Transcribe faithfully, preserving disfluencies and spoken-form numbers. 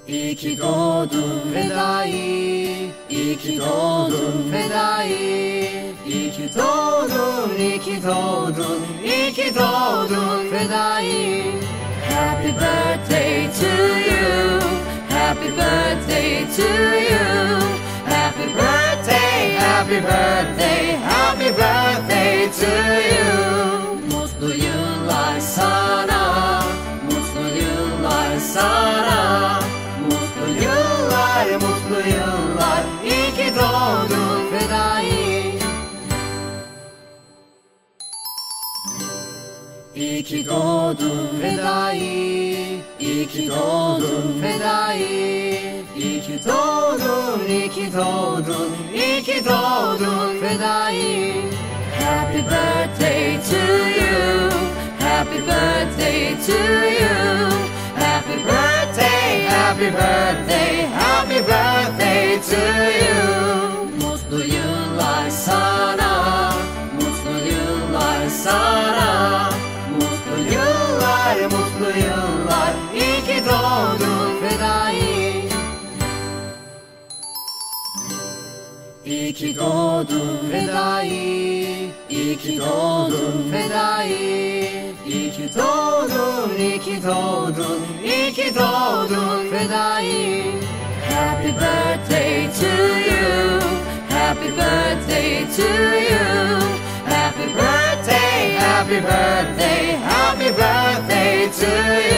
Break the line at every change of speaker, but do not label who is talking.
İyi ki doğdun Fedai, iyi ki doğdun Fedai. İyi ki doğdun, iyi ki doğdun, iyi ki doğdun Fedai. Happy birthday to you, happy birthday to you. Happy birthday, happy birthday, happy birthday to you. Mutlu yıllar sana, mutlu yıllar sana. Mutlu yıllar, mutlu yıllar, iyi ki doğdun Fedai. İyi ki doğdun Fedai, iyi ki doğdun Fedai. İyi ki doğdun, iyi ki doğdun, iyi ki doğdun Fedai. Happy birthday to you, happy birthday to you. Happy birthday, happy birthday, happy birthday to you. Mutlu yıllar sana, mutlu yıllar sana. Mutlu yıllar, mutlu yıllar, iyi ki doğdun Fedai. İyi ki doğdun Fedai, iyi ki doğdun Fedai. İyi ki doğdun, iyi ki doğdun, iyi ki doğdun Fedai. Happy birthday to you, happy birthday to you. Happy birthday, happy birthday, happy birthday to you.